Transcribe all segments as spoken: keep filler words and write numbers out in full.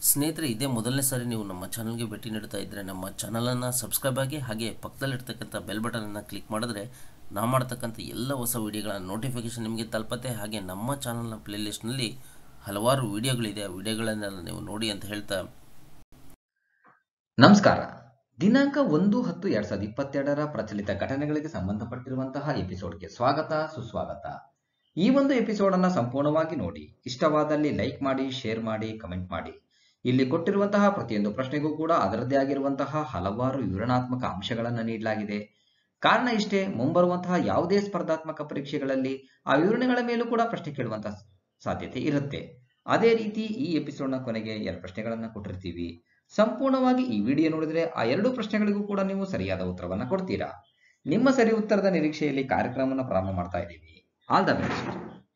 ಸ್ನೇಹಿತರೆ, ಇದೇ ಮೊದಲನೇ ಸಾರಿ ನೀವು ನಮ್ಮ ಚಾನಲ್ಗೆ ಭೇಟಿ ನೀಡ್ತಾ ಇದ್ದರೆ ನಮ್ಮ ಚಾನಲನ್ನು ಸಬ್ಸ್ಕ್ರೈಬ್ ಆಗಿ ಹಾಗೆ ಪಕ್ಕದಲ್ಲಿರ್ತಕ್ಕಂಥ ಬೆಲ್ ಬಟನನ್ನು ಕ್ಲಿಕ್ ಮಾಡಿದ್ರೆ ನಾವು ಮಾಡ್ತಕ್ಕಂಥ ಎಲ್ಲ ಹೊಸ ವಿಡಿಯೋಗಳ ನೋಟಿಫಿಕೇಷನ್ ನಿಮಗೆ ತಲುಪತ್ತೆ. ಹಾಗೆ ನಮ್ಮ ಚಾನಲ್ನ ಪ್ಲೇಲಿಸ್ಟ್ನಲ್ಲಿ ಹಲವಾರು ವಿಡಿಯೋಗಳಿದೆ, ಆ ವಿಡಿಯೋಗಳನ್ನೆಲ್ಲ ನೀವು ನೋಡಿ ಅಂತ ಹೇಳ್ತಾ ನಮಸ್ಕಾರ. ದಿನಾಂಕ ಒಂದು ಹತ್ತು ಎರಡ್ ಸಾವಿರದ ಇಪ್ಪತ್ತೆರಡರ ಪ್ರಚಲಿತ ಘಟನೆಗಳಿಗೆ ಸಂಬಂಧಪಟ್ಟಿರುವಂತಹ ಎಪಿಸೋಡ್ಗೆ ಸ್ವಾಗತ ಸುಸ್ವಾಗತ. ಈ ಒಂದು ಎಪಿಸೋಡ್ ಅನ್ನ ಸಂಪೂರ್ಣವಾಗಿ ನೋಡಿ, ಇಷ್ಟವಾದಲ್ಲಿ ಲೈಕ್ ಮಾಡಿ, ಶೇರ್ ಮಾಡಿ, ಕಮೆಂಟ್ ಮಾಡಿ. ಇಲ್ಲಿ ಕೊಟ್ಟಿರುವಂತಹ ಪ್ರತಿಯೊಂದು ಪ್ರಶ್ನೆಗೂ ಕೂಡ ಅದರದ್ದೇ ಆಗಿರುವಂತಹ ಹಲವಾರು ವಿವರಣಾತ್ಮಕ ಅಂಶಗಳನ್ನು ನೀಡಲಾಗಿದೆ. ಕಾರಣ ಇಷ್ಟೇ, ಮುಂಬರುವಂತಹ ಯಾವುದೇ ಸ್ಪರ್ಧಾತ್ಮಕ ಪರೀಕ್ಷೆಗಳಲ್ಲಿ ಆ ವಿವರಣೆಗಳ ಮೇಲೂ ಕೂಡ ಪ್ರಶ್ನೆ ಕೇಳುವಂತಹ ಸಾಧ್ಯತೆ ಇರುತ್ತೆ. ಅದೇ ರೀತಿ ಈ ಎಪಿಸೋಡ್ನ ಕೊನೆಗೆ ಎರಡು ಪ್ರಶ್ನೆಗಳನ್ನ ಕೊಟ್ಟಿರ್ತೀವಿ. ಸಂಪೂರ್ಣವಾಗಿ ಈ ವಿಡಿಯೋ ನೋಡಿದ್ರೆ ಆ ಎರಡು ಪ್ರಶ್ನೆಗಳಿಗೂ ಕೂಡ ನೀವು ಸರಿಯಾದ ಉತ್ತರವನ್ನ ಕೊಡ್ತೀರಾ. ನಿಮ್ಮ ಸರಿ ಉತ್ತರದ ನಿರೀಕ್ಷೆಯಲ್ಲಿ ಕಾರ್ಯಕ್ರಮವನ್ನು ಪ್ರಾರಂಭ ಮಾಡ್ತಾ ಇದ್ದೀವಿ. All the best.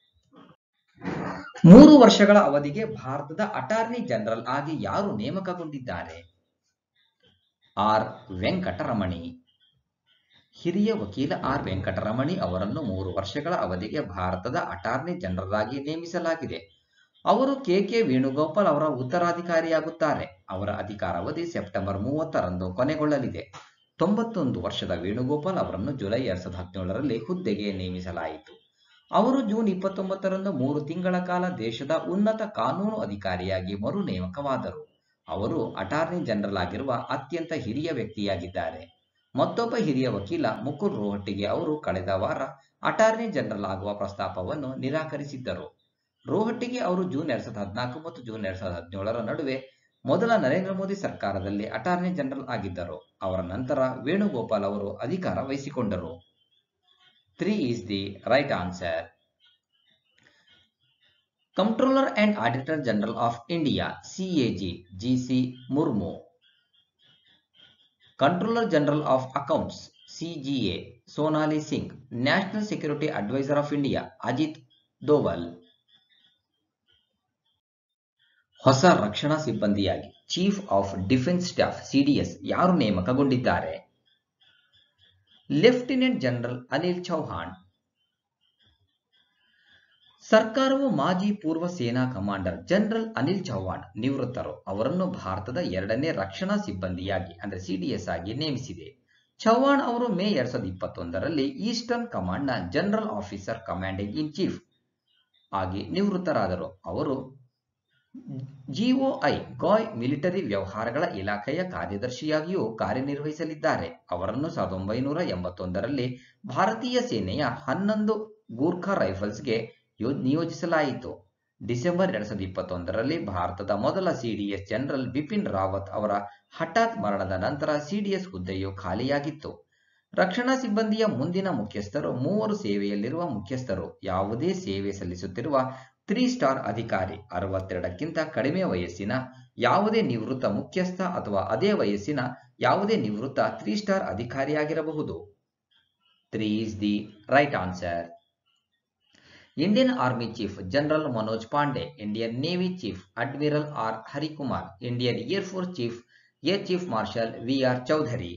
ಮೂರು ವರ್ಷಗಳ ಅವಧಿಗೆ ಭಾರತದ ಅಟಾರ್ನಿ ಜನರಲ್ ಆಗಿ ಯಾರು ನೇಮಕಗೊಂಡಿದ್ದಾರೆ? ಆರ್ ವೆಂಕಟರಮಣಿ. ಹಿರಿಯ ವಕೀಲ ಆರ್ ವೆಂಕಟರಮಣಿ ಅವರನ್ನು ಮೂರು ವರ್ಷಗಳ ಅವಧಿಗೆ ಭಾರತದ ಅಟಾರ್ನಿ ಜನರಲ್ ಆಗಿ ನೇಮಿಸಲಾಗಿದೆ. ಅವರು ಕೆ ಕೆ ವೇಣುಗೋಪಾಲ್ ಅವರ ಉತ್ತರಾಧಿಕಾರಿಯಾಗುತ್ತಾರೆ. ಅವರ ಅಧಿಕಾರಾವಧಿ ಸೆಪ್ಟೆಂಬರ್ ಮೂವತ್ತರಂದು ಕೊನೆಗೊಳ್ಳಲಿದೆ. ತೊಂಬತ್ತೊಂದು ವರ್ಷದ ವೇಣುಗೋಪಾಲ್ ಅವರನ್ನು ಜುಲೈ ಎರಡ್ ಸಾವಿರದ ಹದಿನೇಳರಲ್ಲಿ ಹುದ್ದೆಗೆ ನೇಮಿಸಲಾಯಿತು. ಅವರು ಜೂನ್ ಇಪ್ಪತ್ತೊಂಬತ್ತರಂದು ಮೂರು ತಿಂಗಳ ಕಾಲ ದೇಶದ ಉನ್ನತ ಕಾನೂನು ಅಧಿಕಾರಿಯಾಗಿ ಮರು ನೇಮಕವಾದರು. ಅವರು ಅಟಾರ್ನಿ ಜನರಲ್ ಆಗಿರುವ ಅತ್ಯಂತ ಹಿರಿಯ ವ್ಯಕ್ತಿಯಾಗಿದ್ದಾರೆ. ಮತ್ತೊಬ್ಬ ಹಿರಿಯ ವಕೀಲ ಮುಕುಲ್ ರೋಹಟ್ಟಿಗೆ ಅವರು ಕಳೆದ ವಾರ ಅಟಾರ್ನಿ ಜನರಲ್ ಆಗುವ ಪ್ರಸ್ತಾಪವನ್ನು ನಿರಾಕರಿಸಿದ್ದರು. ರೋಹಟ್ಟಿಗೆ ಅವರು ಜೂನ್ ಎರಡ್ ಸಾವಿರದ ಹದಿನಾಲ್ಕು ಮತ್ತು ಜೂನ್ ಎರಡ್ ಸಾವಿರದ ಹದಿನೇಳರ ನಡುವೆ ಮೊದಲ ನರೇಂದ್ರ ಮೋದಿ ಸರ್ಕಾರದಲ್ಲಿ ಅಟಾರ್ನಿ ಜನರಲ್ ಆಗಿದ್ದರು. ಅವರ ನಂತರ ವೇಣುಗೋಪಾಲ್ ಅವರು ಅಧಿಕಾರ ವಹಿಸಿಕೊಂಡರು. Three is the right answer. Controller and Auditor General of India C A G G C Murmu. Controller General of Accounts C G A Sonali Singh. National Security Advisor of India Ajit Doval. ಹೊಸ ರಕ್ಷಣಾ ಸಿಬ್ಬಂದಿಯಾಗಿ chief of defence staff CDS ಯಾರು ನೇಮಕಗೊಂಡಿದ್ದಾರೆ? Lieutenant General Anil Chauhan. ಸರ್ಕಾರವು ಮಾಜಿ ಪೂರ್ವ ಸೇನಾ commander general Anil Chauhan ನಿವೃತ್ತರು. ಅವರನ್ನು ಭಾರತದ ಎರಡನೇ ರಕ್ಷಣಾ ಸಿಬ್ಬಂದಿಯಾಗಿ ಅಂದರೆ ಸಿಡಿಎಸ್ ಆಗಿ ನೇಮಿಸಿದೆ. ಚೌಹಾಣ್ ಅವರು ಮೇ ಎರಡ್ ಸಾವಿರದ ಇಪ್ಪತ್ತೊಂದರಲ್ಲಿ ಈಸ್ಟರ್ನ್ ಕಮಾಂಡ್ನ general officer commanding in chief ಆಗಿ ನಿವೃತ್ತರಾದರು. ಅವರು ಜಿಒಐ ಗಾಯ್ ಮಿಲಿಟರಿ ವ್ಯವಹಾರಗಳ ಇಲಾಖೆಯ ಕಾರ್ಯದರ್ಶಿಯಾಗಿಯೂ ಕಾರ್ಯನಿರ್ವಹಿಸಲಿದ್ದಾರೆ. ಅವರನ್ನು ಸಾವಿರದ ಒಂಬೈನೂರ ಎಂಬತ್ತೊಂದರಲ್ಲಿ ಭಾರತೀಯ ಸೇನೆಯ ಹನ್ನೊಂದು ಗೂರ್ಖಾ ರೈಫಲ್ಸ್ಗೆ ನಿಯೋಜಿಸಲಾಯಿತು. ಡಿಸೆಂಬರ್ ಎರಡ್ ಸಾವಿರದ ಇಪ್ಪತ್ತೊಂದರಲ್ಲಿ ಭಾರತದ ಮೊದಲ ಸಿಡಿಎಸ್ ಜನರಲ್ ಬಿಪಿನ್ ರಾವತ್ ಅವರ ಹಠಾತ್ ಮರಣದ ನಂತರ ಸಿಡಿಎಸ್ ಹುದ್ದೆಯು ಖಾಲಿಯಾಗಿತ್ತು. ರಕ್ಷಣಾ ಸಿಬ್ಬಂದಿಯ ಮುಂದಿನ ಮುಖ್ಯಸ್ಥರು ಮೂವರು ಸೇವೆಯಲ್ಲಿರುವ ಮುಖ್ಯಸ್ಥರು, ಯಾವುದೇ ಸೇವೆ ಸಲ್ಲಿಸುತ್ತಿರುವ ತ್ರೀ ಸ್ಟಾರ್ ಅಧಿಕಾರಿ, ಅರವತ್ತೆರಡಕ್ಕಿಂತ ಕಡಿಮೆ ವಯಸ್ಸಿನ ಯಾವುದೇ ನಿವೃತ್ತ ಮುಖ್ಯಸ್ಥ ಅಥವಾ ಅದೇ ವಯಸ್ಸಿನ ಯಾವುದೇ ನಿವೃತ್ತ ತ್ರೀ ಸ್ಟಾರ್ ಅಧಿಕಾರಿಯಾಗಿರಬಹುದು. Three is the right answer. Indian Army chief General Manoj Pandey. Indian Navy chief Admiral R Harikumar. Indian Air Force chief Air Chief Marshal V R Chaudhari.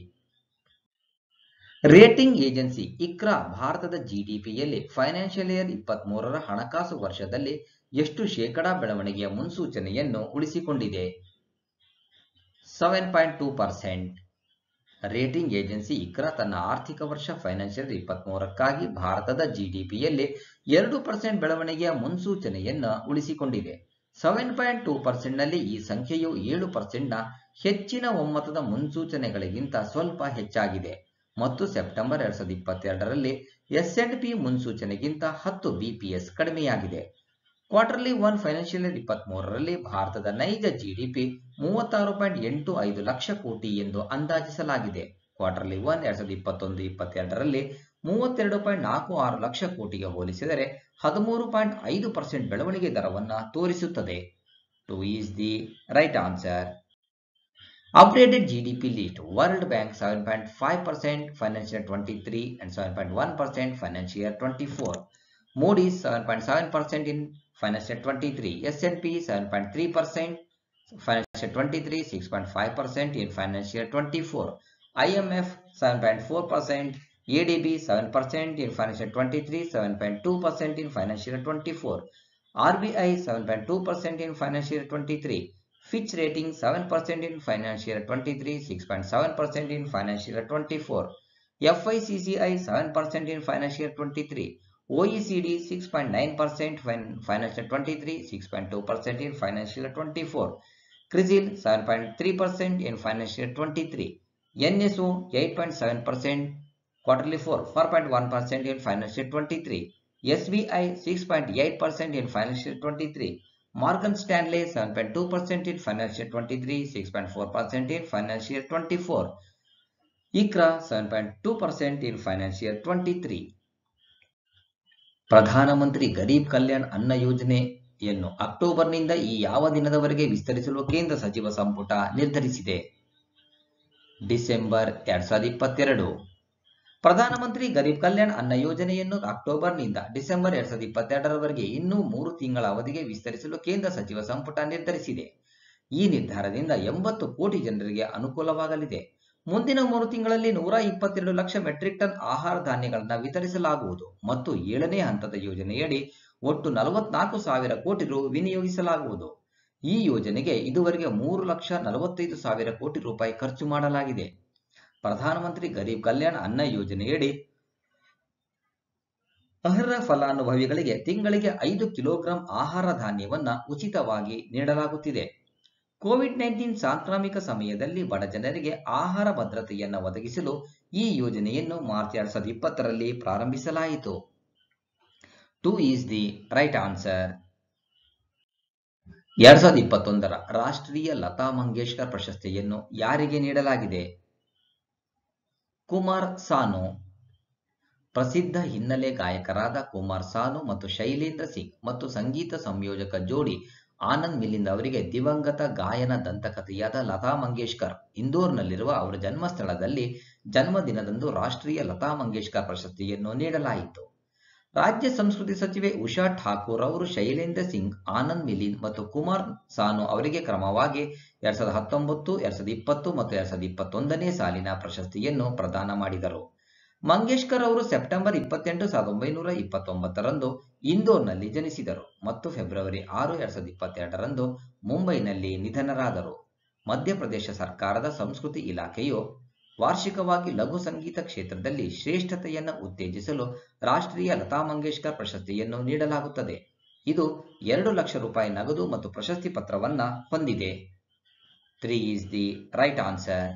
Rating agency ICRA ಭಾರತದ ಜಿಡಿಪಿಯಲ್ಲಿ ಫೈನಾನ್ಷಿಯಲ್ ಇಯರ್ ಇಪ್ಪತ್ತ್ ಮೂರರ ಹಣಕಾಸು ವರ್ಷದಲ್ಲಿ ಎಷ್ಟು ಶೇಕಡಾ ಬೆಳವಣಿಗೆಯ ಮುನ್ಸೂಚನೆಯನ್ನು ಉಳಿಸಿಕೊಂಡಿದೆ? Seven point two percent. Rating agency ICRA ತನ್ನ ಆರ್ಥಿಕ ವರ್ಷ ಫೈನಾನ್ಷಿಯಲ್ ಇಪ್ಪತ್ತ್ ಮೂರಕ್ಕಾಗಿ ಭಾರತದ ಜಿಡಿಪಿಯಲ್ಲಿ ಎರಡು ಪರ್ಸೆಂಟ್ ಬೆಳವಣಿಗೆಯ ಮುನ್ಸೂಚನೆಯನ್ನು ಉಳಿಸಿಕೊಂಡಿದೆ. ಸೆವೆನ್ ಪಾಯಿಂಟ್ ಟೂ ಪರ್ಸೆಂಟ್ ನಲ್ಲಿ ಈ ಸಂಖ್ಯೆಯು ಏಳು ಪರ್ಸೆಂಟ್ನ ಹೆಚ್ಚಿನ ಒಮ್ಮತದ ಮುನ್ಸೂಚನೆಗಳಿಗಿಂತ ಸ್ವಲ್ಪ ಹೆಚ್ಚಾಗಿದೆ ಮತ್ತು ಸೆಪ್ಟೆಂಬರ್ ಎರಡ್ ಸಾವಿರದ ಇಪ್ಪತ್ತೆರಡರಲ್ಲಿ ಎಸ್ ಅಂಡ್ ಪಿ ಮುನ್ಸೂಚನೆಗಿಂತ ಹತ್ತು ಬಿಪಿಎಸ್ ಕಡಿಮೆಯಾಗಿದೆ. ಕ್ವಾರ್ಟರ್ಲಿ ಒನ್ ಫೈನಾನ್ಷಿಯಲ್ ಇಯರ್ ಇಪ್ಪತ್ತ್ ಮೂರರಲ್ಲಿ ಭಾರತದ ನೈಜ ಜಿಡಿಪಿ ಮೂವತ್ತಾರು ಪಾಯಿಂಟ್ ಎಂಟು ಐದು ಲಕ್ಷ ಕೋಟಿ ಎಂದು ಅಂದಾಜಿಸಲಾಗಿದೆ. ಕ್ವಾರ್ಟರ್ಲಿ ಒನ್ ಎರಡ್ ಸಾವಿರದ ಇಪ್ಪತ್ತೊಂದು ಇಪ್ಪತ್ತೆರಡರಲ್ಲಿ ಮೂವತ್ತೆರಡು ಪಾಯಿಂಟ್ ನಾಲ್ಕು ಆರು ಲಕ್ಷ ಕೋಟಿಗೆ ಹೋಲಿಸಿದರೆ ಹದಿಮೂರು ಪಾಯಿಂಟ್ ಐದು ಪರ್ಸೆಂಟ್ ಬೆಳವಣಿಗೆ ದರವನ್ನು ತೋರಿಸುತ್ತದೆ. Two is the right answer. Updated G D P list. World Bank seven point five percent financial year twenty-three and seven point one percent financial year twenty-four. Moody's seven point seven percent in financial year twenty-three. S and P seven point three percent financial year twenty-three, six point five percent in financial year twenty-four. I M F seven point four percent, A D B seven percent in financial year twenty-three, seven point two percent in financial year twenty-four. R B I seven point two percent in financial year twenty-three. Fitch rating seven percent in financial year twenty-three, six point seven percent in financial year twenty-four. F I C C I seven percent in financial year twenty-three. O E C D six point nine percent in financial year twenty-three, six point two percent in financial year twenty-four. CRISIL seven point three percent in financial year twenty-three. N S O eight point seven percent, quarterly four, four point one percent in financial year twenty-three. S B I six point eight percent in financial year twenty-three. Morgan Stanley seven point two percent in financial year twenty-three, six point four percent in financial year twenty-four. ICRA seven point two percent in financial year twenty-three. ಪ್ರಧಾನಮಂತ್ರಿ ಗರೀಬ್ ಕಲ್ಯಾಣ್ ಅನ್ನ ಯೋಜನೆಯನ್ನು ಅಕ್ಟೋಬರ್ನಿಂದ ಈ ಯಾವ ದಿನದವರೆಗೆ ವಿಸ್ತರಿಸಲು ಕೇಂದ್ರ ಸಚಿವ ಸಂಪುಟ ನಿರ್ಧರಿಸಿದೆ? ಡಿಸೆಂಬರ್ ಎರಡ್ ಸಾವಿರದ ಇಪ್ಪತ್ತೆರಡು. ಪ್ರಧಾನಮಂತ್ರಿ ಗರೀಬ್ ಕಲ್ಯಾಣ್ ಅನ್ನ ಯೋಜನೆಯನ್ನು ಅಕ್ಟೋಬರ್ನಿಂದ ಡಿಸೆಂಬರ್ ಎರಡ್ ಸಾವಿರದ ಇಪ್ಪತ್ತೆರಡರವರೆಗೆ ಇನ್ನೂ ಮೂರು ತಿಂಗಳ ಅವಧಿಗೆ ವಿಸ್ತರಿಸಲು ಕೇಂದ್ರ ಸಚಿವ ಸಂಪುಟ ನಿರ್ಧರಿಸಿದೆ. ಈ ನಿರ್ಧಾರದಿಂದ ಎಂಬತ್ತು ಕೋಟಿ ಜನರಿಗೆ ಅನುಕೂಲವಾಗಲಿದೆ. ಮುಂದಿನ ಮೂರು ತಿಂಗಳಲ್ಲಿ ನೂರ ಇಪ್ಪತ್ತೆರಡು ಲಕ್ಷ ಮೆಟ್ರಿಕ್ ಟನ್ ಆಹಾರ ಧಾನ್ಯಗಳನ್ನು ವಿತರಿಸಲಾಗುವುದು ಮತ್ತು ಏಳನೇ ಹಂತದ ಯೋಜನೆಯಡಿ ಒಟ್ಟು ನಲವತ್ನಾಲ್ಕು ಸಾವಿರ ಕೋಟಿ ರು ವಿನಿಯೋಗಿಸಲಾಗುವುದು. ಈ ಯೋಜನೆಗೆ ಇದುವರೆಗೆ ಮೂರು ಲಕ್ಷ ನಲವತ್ತೈದು ಸಾವಿರ ಕೋಟಿ ರೂಪಾಯಿ ಖರ್ಚು ಮಾಡಲಾಗಿದೆ. ಪ್ರಧಾನಮಂತ್ರಿ ಗರೀಬ್ ಕಲ್ಯಾಣ್ ಅನ್ನ ಯೋಜನೆಯಡಿ ಅರ್ಹ ಫಲಾನುಭವಿಗಳಿಗೆ ತಿಂಗಳಿಗೆ ಐದು ಕಿಲೋಗ್ರಾಂ ಆಹಾರ ಧಾನ್ಯವನ್ನ ಉಚಿತವಾಗಿ ನೀಡಲಾಗುತ್ತಿದೆ. ಕೋವಿಡ್ ನೈನ್ಟೀನ್ ಸಾಂಕ್ರಾಮಿಕ ಸಮಯದಲ್ಲಿ ಬಡ ಜನರಿಗೆ ಆಹಾರ ಭದ್ರತೆಯನ್ನು ಒದಗಿಸಲು ಈ ಯೋಜನೆಯನ್ನು ಮಾರ್ಚ್ ಎರಡ್ ಸಾವಿರದ ಇಪ್ಪತ್ತರಲ್ಲಿ ಪ್ರಾರಂಭಿಸಲಾಯಿತು. Two is the right answer. ಎರಡ್ ಸಾವಿರದ ಇಪ್ಪತ್ತೊಂದರ ರಾಷ್ಟ್ರೀಯ ಲತಾ ಮಂಗೇಶ್ಕರ್ ಪ್ರಶಸ್ತಿಯನ್ನು ಯಾರಿಗೆ ನೀಡಲಾಗಿದೆ? ಕುಮಾರ್ ಸಾನು. ಪ್ರಸಿದ್ಧ ಹಿನ್ನೆಲೆ ಗಾಯಕರಾದ ಕುಮಾರ್ ಸಾನು ಮತ್ತು ಶೈಲೇಂದ್ರ ಸಿಂಗ್ ಮತ್ತು ಸಂಗೀತ ಸಂಯೋಜಕ ಜೋಡಿ ಆನಂದ್ ಮಿಲಿಂದ್ ಅವರಿಗೆ ದಿವಂಗತ ಗಾಯನ ದಂತಕಥೆಯಾದ ಲತಾ ಮಂಗೇಶ್ಕರ್ ಇಂದೋರ್ನಲ್ಲಿರುವ ಅವರ ಜನ್ಮಸ್ಥಳದಲ್ಲಿ ಜನ್ಮದಿನದಂದು ರಾಷ್ಟ್ರೀಯ ಲತಾ ಮಂಗೇಶ್ಕರ್ ಪ್ರಶಸ್ತಿಯನ್ನು ನೀಡಲಾಯಿತು. ರಾಜ್ಯ ಸಂಸ್ಕೃತಿ ಸಚಿವೆ ಉಷಾ ಠಾಕೂರ್ ಅವರು ಶೈಲೇಂದ್ರ ಸಿಂಗ್, ಆನಂದ್ ಮಿಲಿಂದ್ ಮತ್ತು ಕುಮಾರ್ ಸಾನು ಅವರಿಗೆ ಕ್ರಮವಾಗಿ ಎರಡ್ ಸಾವಿರದ ಹತ್ತೊಂಬತ್ತು, ಎರಡ್ ಸಾವಿರದ ಇಪ್ಪತ್ತು ಮತ್ತು ಎರಡ್ ಸಾವಿರದ ಇಪ್ಪತ್ತೊಂದನೇ ಸಾಲಿನ ಪ್ರಶಸ್ತಿಯನ್ನು ಪ್ರದಾನ ಮಾಡಿದರು. ಮಂಗೇಶ್ಕರ್ ಅವರು ಸೆಪ್ಟೆಂಬರ್ ಇಪ್ಪತ್ತೆಂಟು ಸಾವಿರದ ಒಂಬೈನೂರ ಇಪ್ಪತ್ತೊಂಬತ್ತರಂದು ಇಂದೋರ್ನಲ್ಲಿ ಜನಿಸಿದರು ಮತ್ತು ಫೆಬ್ರವರಿ ಆರು ಎರಡ್ ಸಾವಿರದ ಇಪ್ಪತ್ತೆರಡರಂದು ಮುಂಬೈನಲ್ಲಿ ನಿಧನರಾದರು. ಮಧ್ಯಪ್ರದೇಶ ಸರ್ಕಾರದ ಸಂಸ್ಕೃತಿ ಇಲಾಖೆಯು ವಾರ್ಷಿಕವಾಗಿ ಲಘು ಸಂಗೀತ ಕ್ಷೇತ್ರದಲ್ಲಿ ಶ್ರೇಷ್ಠತೆಯನ್ನು ಉತ್ತೇಜಿಸಲು ರಾಷ್ಟ್ರೀಯ ಲತಾ ಮಂಗೇಶ್ಕರ್ ಪ್ರಶಸ್ತಿಯನ್ನು ನೀಡಲಾಗುತ್ತದೆ. ಇದು ಎರಡು ಲಕ್ಷ ರೂಪಾಯಿ ನಗದು ಮತ್ತು ಪ್ರಶಸ್ತಿ ಪತ್ರವನ್ನ ಹೊಂದಿದೆ. Three is the right answer.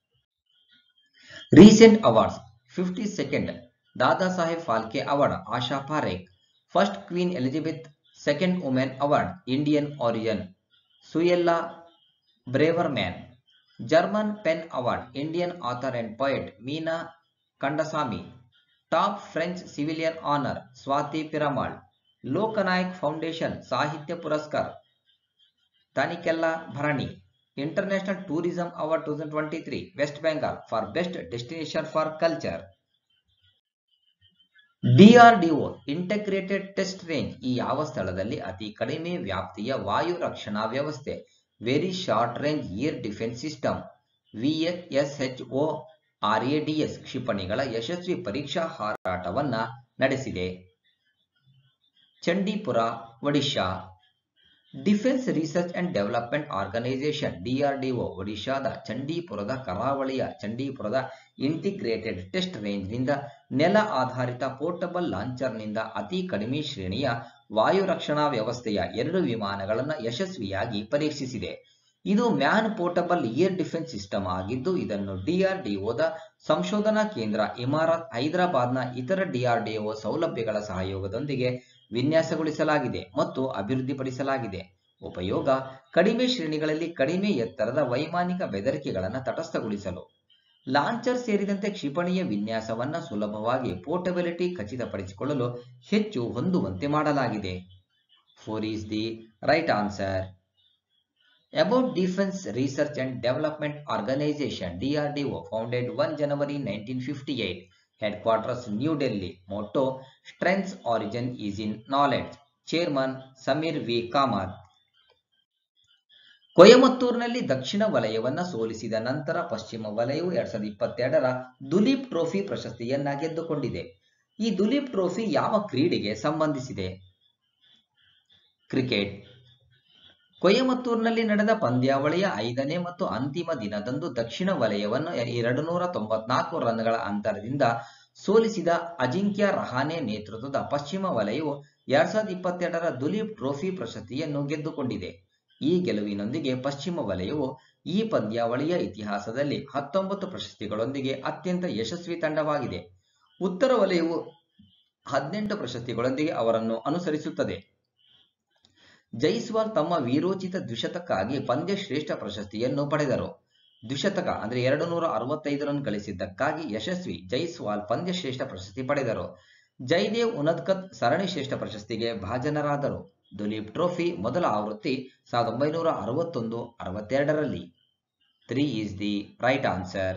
Recent awards. Fifty second Dada Saheb Phalke award Asha Parekh. First Queen Elizabeth second women award Indian origin Suella Braverman. German PEN award Indian author and poet Meena Kandasamy. Top French civilian honour Swati Piramal. Loknayak foundation Sahitya Puraskar Tanikella Bharani. International Tourism Award twenty twenty-three West Bengal for Best Destination for Culture. D R D O integrated test range ಈ ಯಾವ ಸ್ಥಳದಲ್ಲಿ ಅತಿ ಕಡಿಮೆ ವ್ಯಾಪ್ತಿಯ ವಾಯು ರಕ್ಷಣಾ ವ್ಯವಸ್ಥೆ very short range air defence system V S H O R A D S ಕ್ಷಿಪಣಿಗಳ ಯಶಸ್ವಿ ಪರೀಕ್ಷಾ ಹಾರಾಟವನ್ನ ನಡೆಸಿದೆ? Chandipur, Odisha. Defence research and development organisation D R D O ಒಡಿಶಾದ ಚಂಡೀಪುರದ ಕರಾವಳಿಯ ಚಂಡೀಪುರದ ಇಂಟಿಗ್ರೇಟೆಡ್ ಟೆಸ್ಟ್ ರೇಂಜ್ನಿಂದ ನೆಲ ಆಧಾರಿತ ಪೋರ್ಟಬಲ್ ಲಾಂಚರ್ನಿಂದ ಅತಿ ಕಡಿಮೆ ಶ್ರೇಣಿಯ ವಾಯು ರಕ್ಷಣಾ ವ್ಯವಸ್ಥೆಯ ಎರಡು ವಿಮಾನಗಳನ್ನು ಯಶಸ್ವಿಯಾಗಿ ಪರೀಕ್ಷಿಸಿದೆ. ಇದು man portable air defence system ಆಗಿದ್ದು, ಇದನ್ನು ಡಿಆರ್ಡಿಒದ ಸಂಶೋಧನಾ ಕೇಂದ್ರ ಇಮಾರತ್ ಹೈದರಾಬಾದ್ನ ಇತರ ಡಿಆರ್ಡಿಒ ಸೌಲಭ್ಯಗಳ ಸಹಯೋಗದೊಂದಿಗೆ ವಿನ್ಯಾಸಗೊಳಿಸಲಾಗಿದೆ ಮತ್ತು ಅಭಿವೃದ್ಧಿಪಡಿಸಲಾಗಿದೆ. ಉಪಯೋಗ: ಕಡಿಮೆ ಶ್ರೇಣಿಗಳಲ್ಲಿ ಕಡಿಮೆ ಎತ್ತರದ ವೈಮಾನಿಕ ಬೆದರಿಕೆಗಳನ್ನು ತಟಸ್ಥಗೊಳಿಸಲು. ಲಾಂಚರ್ ಸೇರಿದಂತೆ ಕ್ಷಿಪಣಿಯ ವಿನ್ಯಾಸವನ್ನು ಸುಲಭವಾಗಿ ಪೋರ್ಟಬಿಲಿಟಿ ಖಚಿತಪಡಿಸಿಕೊಳ್ಳಲು ಹೆಚ್ಚು ಹೊಂದುವಂತೆ ಮಾಡಲಾಗಿದೆ. Four is the right answer. About Defense Research and Development Organization D R D O founded one January nineteen fifty-eight. Headquarters New Delhi. Motto: Strength's origin is in knowledge. Chairman Samir V. Kamath. ಕೊಯಮತ್ತೂರಿನಲ್ಲಿ ದಕ್ಷಿಣ ವಲಯವನ್ನ ಸೋಲಿಸಿದ ನಂತರ ಪಶ್ಚಿಮ ವಲಯವು ಎರಡ್ ಸಾವಿರದ ಇಪ್ಪತ್ತೆರಡರ ದುಲೀಪ್ ಟ್ರೋಫಿ ಪ್ರಶಸ್ತಿಯನ್ನ ಗೆದ್ದುಕೊಂಡಿದೆ. ಈ ದುಲೀಪ್ ಟ್ರೋಫಿ ಯಾವ ಕ್ರೀಡೆಗೆ ಸಂಬಂಧಿಸಿದೆ? ಕ್ರಿಕೆಟ್. ಕೊಯಮತ್ತೂರಿನಲ್ಲಿ ನಡೆದ ಪಂದ್ಯಾವಳಿಯ ಐದನೇ ಮತ್ತು ಅಂತಿಮ ದಿನದಂದು ದಕ್ಷಿಣ ವಲಯವನ್ನು ಎರಡು ನೂರ ತೊಂಬತ್ನಾಲ್ಕು ರನ್ಗಳ ಅಂತರದಿಂದ ಸೋಲಿಸಿದ ಅಜಿಂಕ್ಯ ರಹಾನೆ ನೇತೃತ್ವದ ಪಶ್ಚಿಮ ವಲಯವು ಎರಡ್ ಸಾವಿರದ ಇಪ್ಪತ್ತೆರಡರ ದುಲೀಪ್ ಟ್ರೋಫಿ ಪ್ರಶಸ್ತಿಯನ್ನು ಗೆದ್ದುಕೊಂಡಿದೆ. ಈ ಗೆಲುವಿನೊಂದಿಗೆ ಪಶ್ಚಿಮ ವಲಯವು ಈ ಪಂದ್ಯಾವಳಿಯ ಇತಿಹಾಸದಲ್ಲಿ ಹತ್ತೊಂಬತ್ತು ಪ್ರಶಸ್ತಿಗಳೊಂದಿಗೆ ಅತ್ಯಂತ ಯಶಸ್ವಿ ತಂಡವಾಗಿದೆ. ಉತ್ತರ ವಲಯವು ಹದಿನೆಂಟು ಪ್ರಶಸ್ತಿಗಳೊಂದಿಗೆ ಅವರನ್ನು ಅನುಸರಿಸುತ್ತದೆ. ಜೈಸ್ವಾಲ್ ತಮ್ಮ ವೀರೋಚಿತ ದ್ವಿಶತಕ್ಕಾಗಿ ಪಂದ್ಯ ಶ್ರೇಷ್ಠ ಪ್ರಶಸ್ತಿಯನ್ನು ಪಡೆದರು. ದ್ವಿಶತಕ ಅಂದ್ರೆ ಎರಡು ನೂರ ಅರವತ್ತೈದು ರನ್ ಗಳಿಸಿದ್ದಕ್ಕಾಗಿ ಯಶಸ್ವಿ ಜೈಸ್ವಾಲ್ ಪಂದ್ಯ ಶ್ರೇಷ್ಠ ಪ್ರಶಸ್ತಿ ಪಡೆದರು. ಜೈದೇವ್ ಉನದ್ಕತ್ ಸರಣಿ ಶ್ರೇಷ್ಠ ಪ್ರಶಸ್ತಿಗೆ ಭಾಜನರಾದರು. ದುಲೀಪ್ ಟ್ರೋಫಿ ಮೊದಲ ಆವೃತ್ತಿ ಸಾವಿರದ ಒಂಬೈನೂರ ಅರವತ್ತೊಂದು ಅರವತ್ತೆರಡರಲ್ಲಿ. Three is the right answer.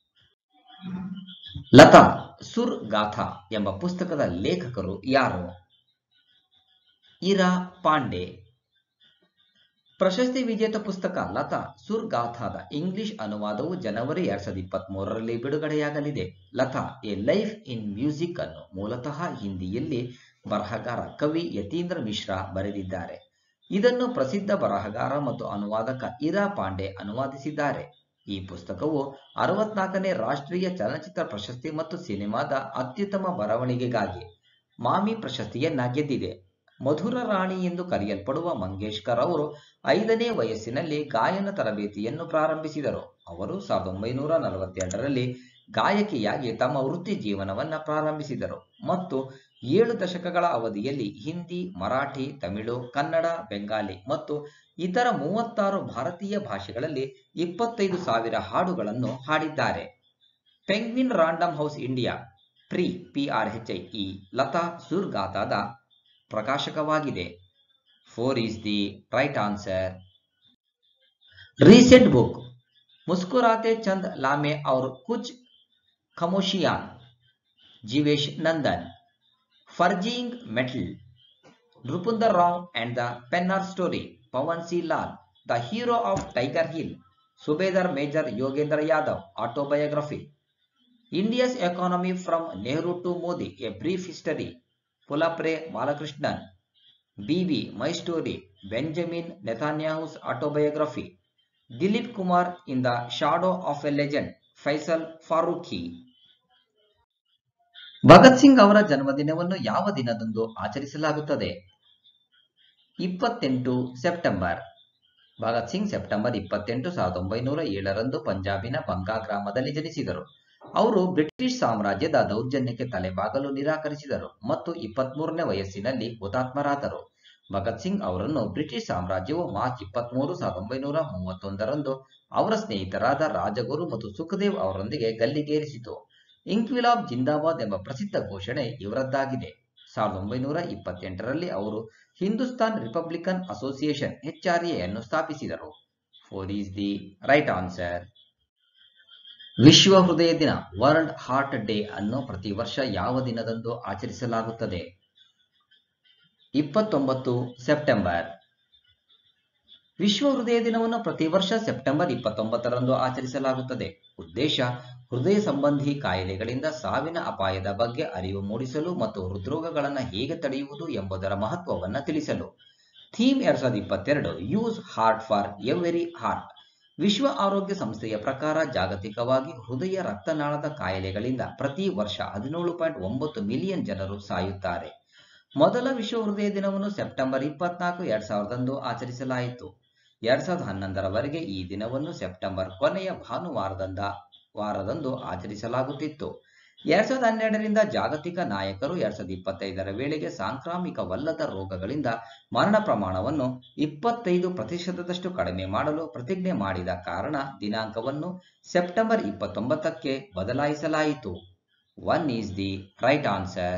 Lata Sur Gatha ಎಂಬ ಪುಸ್ತಕದ ಲೇಖಕರು ಯಾರು? ಇರಾ ಪಾಂಡೆ. ಪ್ರಶಸ್ತಿ ವಿಜೇತ ಪುಸ್ತಕ ಲತಾ ಸುರ್ ಗಾಥಾದ ಇಂಗ್ಲಿಷ್ ಅನುವಾದವು ಜನವರಿ ಎರಡ್ ಸಾವಿರದ ಇಪ್ಪತ್ತ್ ಮೂರರಲ್ಲಿ ಬಿಡುಗಡೆಯಾಗಲಿದೆ. Lata a life in music ಅನ್ನು ಮೂಲತಃ ಹಿಂದಿಯಲ್ಲಿ ಬರಹಗಾರ ಕವಿ ಯತೀಂದ್ರ ಮಿಶ್ರಾ ಬರೆದಿದ್ದಾರೆ. ಇದನ್ನು ಪ್ರಸಿದ್ಧ ಬರಹಗಾರ ಮತ್ತು ಅನುವಾದಕ ಇರಾ ಪಾಂಡೆ ಅನುವಾದಿಸಿದ್ದಾರೆ. ಈ ಪುಸ್ತಕವು ಅರವತ್ನಾಲ್ಕನೇ ರಾಷ್ಟ್ರೀಯ ಚಲನಚಿತ್ರ ಪ್ರಶಸ್ತಿ ಮತ್ತು ಸಿನಿಮಾದ ಅತ್ಯುತ್ತಮ ಬರವಣಿಗೆಗಾಗಿ ಮಾಮಿ ಪ್ರಶಸ್ತಿಯನ್ನ ಗೆದ್ದಿದೆ. ಮಧುರ ರಾಣಿ ಎಂದು ಕರೆಯಲ್ಪಡುವ ಮಂಗೇಶ್ಕರ್ ಅವರು ಐದನೇ ವಯಸ್ಸಿನಲ್ಲಿ ಗಾಯನ ತರಬೇತಿಯನ್ನು ಪ್ರಾರಂಭಿಸಿದರು. ಅವರು ಸಾವಿರದ ಒಂಬೈನೂರ ನಲವತ್ತೆರಡರಲ್ಲಿ ಗಾಯಕಿಯಾಗಿ ತಮ್ಮ ವೃತ್ತಿ ಜೀವನವನ್ನ ಪ್ರಾರಂಭಿಸಿದರು ಮತ್ತು ಏಳು ದಶಕಗಳ ಅವಧಿಯಲ್ಲಿ ಹಿಂದಿ, ಮರಾಠಿ, ತಮಿಳು, ಕನ್ನಡ, ಬೆಂಗಾಲಿ ಮತ್ತು ಇತರ ಮೂವತ್ತಾರು ಭಾರತೀಯ ಭಾಷೆಗಳಲ್ಲಿ ಇಪ್ಪತ್ತೈದು ಸಾವಿರ ಹಾಡುಗಳನ್ನು ಹಾಡಿದ್ದಾರೆ. ಪೆಂಗ್ವಿನ್ ರಾಂಡಮ್ ಹೌಸ್ ಇಂಡಿಯಾ ಪ್ರಿ ಪಿಆರ್ಎಚ್ಐ ಈ ಲತಾ ಸುರ್ ಗಾಥಾದ ಪ್ರಕಾಶಕವಾಗಿದೆ. Four is the right answer. Recent book Muskurate Chand Lamhe Aur Kuch Khamoshiyan Jeevesh Nandan. Forging metal Nrupunder Rao and the Pennar story Pavan C Lal. The hero of Tiger Hill Subedar Major Yogendra Yadav autobiography. India's economy from Nehru to Modi a brief history Pulapre Balakrishnan. Bibi my story Benjamin Netanyahu's autobiography. Dilip Kumar in the shadow of a legend Faisal Farooqui. Bhagat Singh ಅವರ ಜನ್ಮದಿನವನ್ನು ಯಾವ ದಿನದಂದು ಆಚರಿಸಲಾಗುತ್ತದೆ? ಇಪ್ಪತ್ತೆಂಟು September. Bhagat Singh September ಇಪ್ಪತ್ತೆಂಟು ಸಾವಿರದ ಒಂಬೈನೂರ ಏಳರಂದು ಪಂಜಾಬಿನ ಬಂಗಾ ಗ್ರಾಮದಲ್ಲಿ ಜನಿಸಿದರು. ಅವರು ಬ್ರಿಟಿಷ್ ಸಾಮ್ರಾಜ್ಯದ ದೌರ್ಜನ್ಯಕ್ಕೆ ತಲೆಬಾಗಲು ನಿರಾಕರಿಸಿದರು ಮತ್ತು ಇಪ್ಪತ್ತ್ ಮೂರನೇ ವಯಸ್ಸಿನಲ್ಲಿ ಹುತಾತ್ಮರಾದರು. ಭಗತ್ ಸಿಂಗ್ ಅವರನ್ನು ಬ್ರಿಟಿಷ್ ಸಾಮ್ರಾಜ್ಯವು ಮಾರ್ಚ್ ಇಪ್ಪತ್ತ್ ಮೂರು ಸಾವಿರದ ಒಂಬೈನೂರ ಮೂವತ್ತೊಂದರಂದು ಅವರ ಸ್ನೇಹಿತರಾದ ರಾಜಗುರು ಮತ್ತು ಸುಖದೇವ್ ಅವರೊಂದಿಗೆ ಗಲ್ಲಿಗೇರಿಸಿತು. ಇಂಕ್ವಿಲಾಬ್ ಜಿಂದಾಬಾದ್ ಎಂಬ ಪ್ರಸಿದ್ಧ ಘೋಷಣೆ ಇವರದ್ದಾಗಿದೆ. ಸಾವಿರದ ಒಂಬೈನೂರ ಇಪ್ಪತ್ತೆಂಟರಲ್ಲಿ ಅವರು Hindustan Republican Association H R A ಅನ್ನು ಸ್ಥಾಪಿಸಿದರು. Four is the right answer. ವಿಶ್ವ ಹೃದಯ ದಿನ ವರ್ಲ್ಡ್ ಹಾರ್ಟ್ ಡೇ ಅನ್ನು ಪ್ರತಿ ವರ್ಷ ಯಾವ ದಿನದಂದು ಆಚರಿಸಲಾಗುತ್ತದೆ? ಇಪ್ಪತ್ತೊಂಬತ್ತು ಸೆಪ್ಟೆಂಬರ್. ವಿಶ್ವ ಹೃದಯ ದಿನವನ್ನು ಪ್ರತಿ ವರ್ಷ ಸೆಪ್ಟೆಂಬರ್ ಇಪ್ಪತ್ತೊಂಬತ್ತರಂದು ಆಚರಿಸಲಾಗುತ್ತದೆ. ಉದ್ದೇಶ ಹೃದಯ ಸಂಬಂಧಿ ಕಾಯಿಲೆಗಳಿಂದ ಸಾವಿನ ಅಪಾಯದ ಬಗ್ಗೆ ಅರಿವು ಮೂಡಿಸಲು ಮತ್ತು ಹೃದ್ರೋಗಗಳನ್ನು ಹೇಗೆ ತಡೆಯುವುದು ಎಂಬುದರ ಮಹತ್ವವನ್ನು ತಿಳಿಸಲು. ಥೀಮ್ ಎರಡ್ ಸಾವಿರದ ಇಪ್ಪತ್ತೆರಡು use heart for every heart. ವಿಶ್ವ ಆರೋಗ್ಯ ಸಂಸ್ಥೆಯ ಪ್ರಕಾರ ಜಾಗತಿಕವಾಗಿ ಹೃದಯ ರಕ್ತನಾಳದ ಕಾಯಿಲೆಗಳಿಂದ ಪ್ರತಿ ವರ್ಷ ಹದಿನೇಳು ಪಾಯಿಂಟ್ ಒಂಬತ್ತು ಮಿಲಿಯನ್ ಜನರು ಸಾಯುತ್ತಾರೆ. ಮೊದಲ ವಿಶ್ವ ಹೃದಯ ದಿನವನ್ನು ಸೆಪ್ಟೆಂಬರ್ ಇಪ್ಪತ್ನಾಲ್ಕು ಎರಡ್ ಸಾವಿರದಂದು ಆಚರಿಸಲಾಯಿತು. ಎರಡ್ ಸಾವಿರದ ಹನ್ನೊಂದರವರೆಗೆ ಈ ದಿನವನ್ನು ಸೆಪ್ಟೆಂಬರ್ ಕೊನೆಯ ಭಾನುವಾರದಂದ ವಾರದಂದು ಆಚರಿಸಲಾಗುತ್ತಿತ್ತು. ಎರಡ್ ಸಾವಿರದ ಹನ್ನೆರಡರಿಂದ ಜಾಗತಿಕ ನಾಯಕರು ಎರಡ್ ಸಾವಿರದ ಇಪ್ಪತ್ತೈದರ ವೇಳೆಗೆ ಸಾಂಕ್ರಾಮಿಕವಲ್ಲದ ರೋಗಗಳಿಂದ ಮರಣ ಪ್ರಮಾಣವನ್ನು ಇಪ್ಪತ್ತೈದು ಪ್ರತಿಶತದಷ್ಟು ಕಡಿಮೆ ಮಾಡಲು ಪ್ರತಿಜ್ಞೆ ಮಾಡಿದ ಕಾರಣ ದಿನಾಂಕವನ್ನು ಸೆಪ್ಟೆಂಬರ್ ಇಪ್ಪತ್ತೊಂಬತ್ತಕ್ಕೆ ಬದಲಾಯಿಸಲಾಯಿತು. One is the right answer.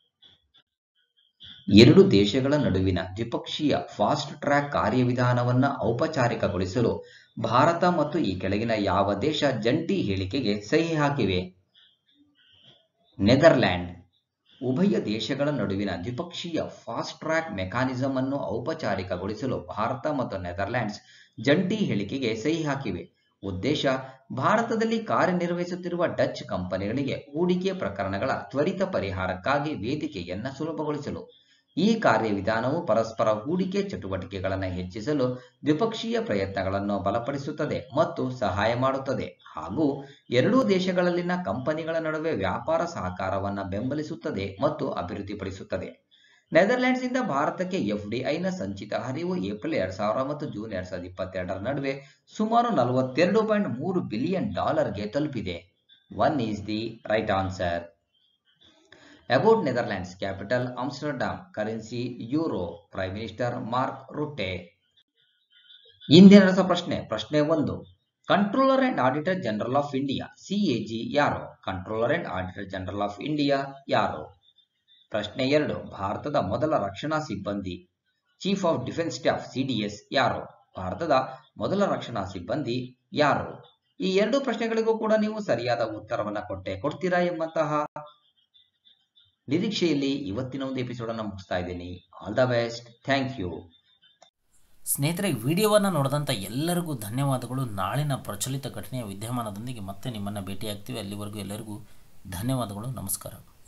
ಎರಡು ದೇಶಗಳ ನಡುವಿನ ದ್ವಿಪಕ್ಷೀಯ ಫಾಸ್ಟ್ ಟ್ರ್ಯಾಕ್ ಕಾರ್ಯವಿಧಾನವನ್ನು ಔಪಚಾರಿಕಗೊಳಿಸಲು ಭಾರತ ಮತ್ತು ಈ ಕೆಳಗಿನ ಯಾವ ದೇಶ ಜಂಟಿ ಹೇಳಿಕೆಗೆ ಸಹಿ ಹಾಕಿವೆ? ನೆದರ್ಲ್ಯಾಂಡ್. ಉಭಯ ದೇಶಗಳ ನಡುವಿನ ದ್ವಿಪಕ್ಷೀಯ ಫಾಸ್ಟ್ ಟ್ರ್ಯಾಕ್ ಮೆಕಾನಿಸಂ ಅನ್ನು ಔಪಚಾರಿಕಗೊಳಿಸಲು ಭಾರತ ಮತ್ತು ನೆದರ್ಲ್ಯಾಂಡ್ಸ್ ಜಂಟಿ ಹೇಳಿಕೆಗೆ ಸಹಿ ಹಾಕಿವೆ. ಉದ್ದೇಶ ಭಾರತದಲ್ಲಿ ಕಾರ್ಯನಿರ್ವಹಿಸುತ್ತಿರುವ ಡಚ್ ಕಂಪನಿಗಳಿಗೆ ಹೂಡಿಕೆ ಪ್ರಕರಣಗಳ ತ್ವರಿತ ಪರಿಹಾರಕ್ಕಾಗಿ ವೇದಿಕೆಯನ್ನ ಸುಲಭಗೊಳಿಸಲು. ಈ ಕಾರ್ಯವಿಧಾನವು ಪರಸ್ಪರ ಹೂಡಿಕೆ ಚಟುವಟಿಕೆಗಳನ್ನು ಹೆಚ್ಚಿಸಲು ದ್ವಿಪಕ್ಷೀಯ ಪ್ರಯತ್ನಗಳನ್ನು ಬಲಪಡಿಸುತ್ತದೆ ಮತ್ತು ಸಹಾಯ ಮಾಡುತ್ತದೆ ಹಾಗೂ ಎರಡೂ ದೇಶಗಳಲ್ಲಿನ ಕಂಪನಿಗಳ ನಡುವೆ ವ್ಯಾಪಾರ ಸಹಕಾರವನ್ನು ಬೆಂಬಲಿಸುತ್ತದೆ ಮತ್ತು ಅಭಿವೃದ್ಧಿಪಡಿಸುತ್ತದೆ. ನೆದರ್ಲ್ಯಾಂಡ್ಸ್ನಿಂದ ಭಾರತಕ್ಕೆ ಎಫ್ಡಿಐನ ಸಂಚಿತ ಹರಿವು ಏಪ್ರಿಲ್ ಎರಡ್ ಸಾವಿರ ಮತ್ತು ಜೂನ್ ಎರಡ್ ಸಾವಿರದ ಇಪ್ಪತ್ತೆರಡರ ನಡುವೆ ಸುಮಾರು ನಲವತ್ತೆರಡು ಪಾಯಿಂಟ್ ಮೂರು ಬಿಲಿಯನ್ ಡಾಲರ್ಗೆ ತಲುಪಿದೆ. One is the right answer. About Netherlands capital Amsterdam, currency euro, prime minister Mark Rutte. ಇಂದಿನ ರಸಪ್ರಶ್ನೆ ಪ್ರಶ್ನೆ ಒಂದು, Controller and Auditor General of India CAG ಯಾರು? Controller and Auditor General of India ಯಾರು? ಪ್ರಶ್ನೆ ಎರಡು, ಭಾರತದ ಮೊದಲ ರಕ್ಷಣಾ ಸಿಬ್ಬಂದಿ Chief of defence staff CDS ಯಾರು? ಭಾರತದ ಮೊದಲ ರಕ್ಷಣಾ ಸಿಬ್ಬಂದಿ ಯಾರು? ಈ ಎರಡು ಪ್ರಶ್ನೆಗಳಿಗೂ ಕೂಡ ನೀವು ಸರಿಯಾದ ಉತ್ತರವನ್ನ ಕೊಟ್ಟೆ ಕೊಡ್ತೀರಾ ಎಂಬಂತಹ ನಿರೀಕ್ಷೆಯಲ್ಲಿ ಇವತ್ತಿನ ಒಂದು ಎಪಿಸೋಡ್ ಅನ್ನು ಮುಗಿಸ್ತಾ ಇದ್ದೀನಿ. All the best. Thank you. ಸ್ನೇಹಿತರೆ, ವಿಡಿಯೋವನ್ನು ನೋಡಿದಂಥ ಎಲ್ಲರಿಗೂ ಧನ್ಯವಾದಗಳು. ನಾಳಿನ ಪ್ರಚಲಿತ ಘಟನೆಯ ವಿದ್ಯಮಾನದೊಂದಿಗೆ ಮತ್ತೆ ನಿಮ್ಮನ್ನು ಭೇಟಿಯಾಗ್ತೀವಿ. ಅಲ್ಲಿವರೆಗೂ ಎಲ್ಲರಿಗೂ ಧನ್ಯವಾದಗಳು. ನಮಸ್ಕಾರ.